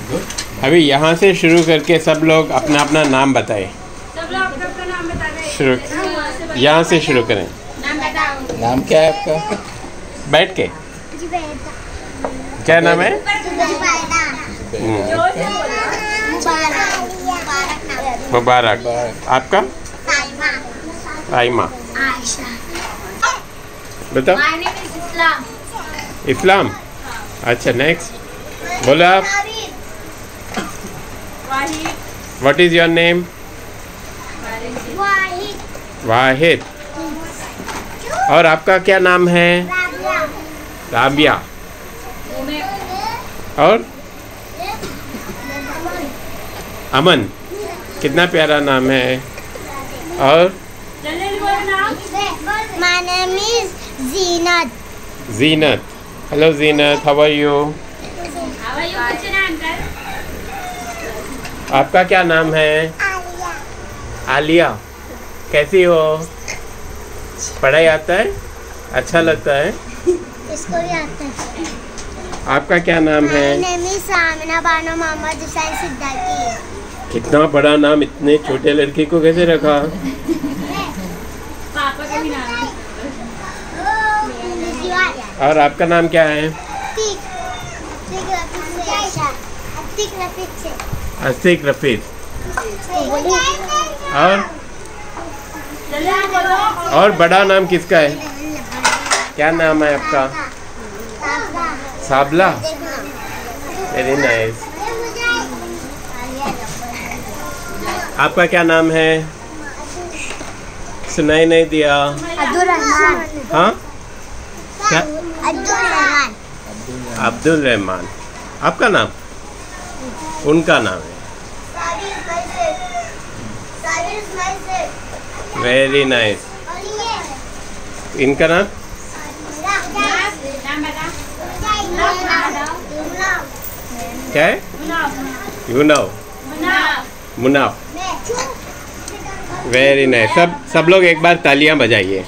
अभी यहाँ से शुरू करके सब लोग अपना अपना नाम बताएं। सब लोग अपना अपना नाम बता रहे हैं। शुरू यहाँ से शुरू करें। नाम बताओ। नाम क्या है आपका? बैठ के। क्या नाम है? मुबारक। आपका? आयमा। बताओ। इस्लाम। अच्छा, नेक्स्ट बोलो आप। What is your name? Wahid. और आपका क्या नाम है? राबिया। और अमन। कितना प्यारा नाम है। और My name is Zeenat. Zeenat. Hello Zeenat, how are you? आपका क्या नाम है? आलिया। कैसी हो? पढ़ाई आता है? अच्छा लगता है? इसको भी आता है। आपका क्या नाम है? My name is Samina Bano Mohammad Hussain Siddiqui. कितना बड़ा नाम इतने छोटे लड़के को कैसे रखा? पापा का भी नाम है। और आपका नाम क्या है? आसिक रफीक। और बड़ा नाम किसका है? क्या नाम है आपका? साबला। Very nice. आपका क्या नाम है? सुनाई नहीं दिया। हाँ, क्या? अब्दुल रहमान। आपका नाम? उनका नाम है। Very nice. इनका नाम? क्या है? You know. Munaf. Very nice. सब लोग एक बार तालियां बजाइए।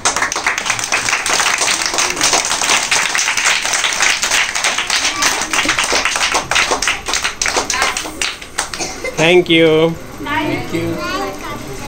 Thank you. Thank you.